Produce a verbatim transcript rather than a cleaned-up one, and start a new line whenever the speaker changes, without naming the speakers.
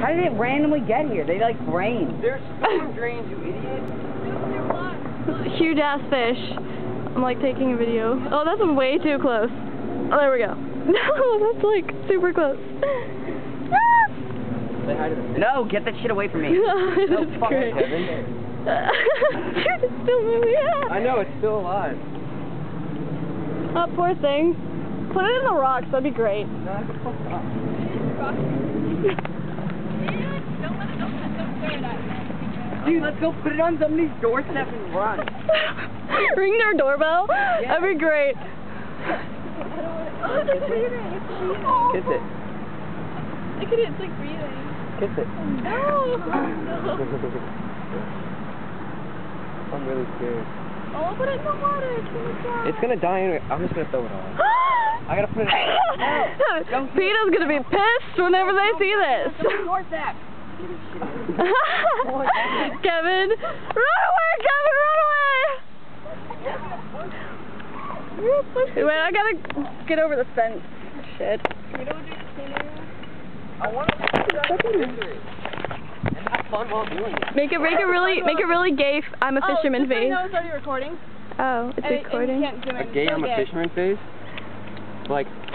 How did it randomly get here? They like rain.
There's storm drains, you idiot.
Huge ass fish. I'm like taking a video. Oh, that's way too close. Oh, there we go. No, that's like super close.
Say hi to the fish.
No, get that shit away from me.
That's
No, fuck
great.
it, Kevin.
Dude, it's still moving. Yeah.
I know, it's still alive.
Oh, poor thing. Put it in the rocks, that'd be great.
No, it's fucked up.
Dude, let's go put it on somebody's doorstep and run.
Ring their doorbell?
Yeah.
That'd be great.
Oh, it's breathing. It's breathing.
Kiss it.
Look at it. It's like breathing.
Kiss it.
No. No.
I'm really scared.
Oh, put it in the water. It's gonna die.
It's gonna die anyway. I'm just gonna throw it on. I gotta put it in.
PETA's gonna be pissed whenever they see this. Kevin, run away, Kevin, run away! Wait, I gotta get over the fence. Shit.
You don't do the scenery.
I want to and have fun while doing it.
Make it, make it really, make it really gay. I'm a fisherman
oh,
face.
Oh, it's already recording.
Oh, it's
and
recording.
It, and you can't zoom
A
in.
gay,
So
I'm a
gay.
fisherman phase? Like,